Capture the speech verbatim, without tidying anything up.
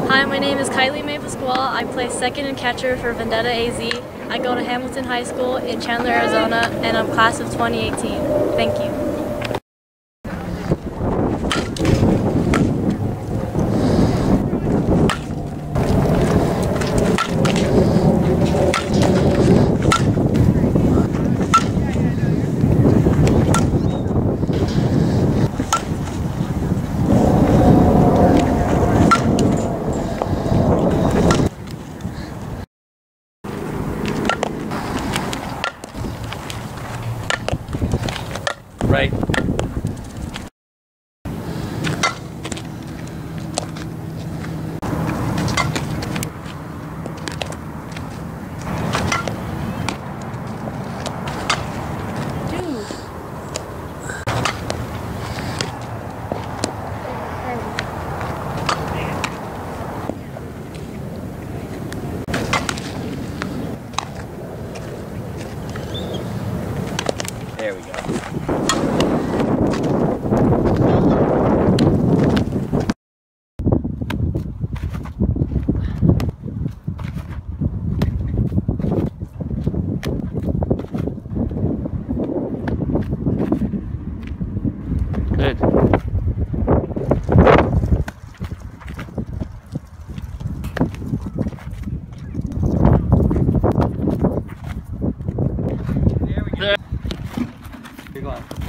Hi, my name is Kylie Mae Pasquale. I play second and catcher for Vendetta A Z. I go to Hamilton High School in Chandler, Arizona, and I'm class of twenty eighteen. Thank you. Right. There we go. Good. There we go. You're going.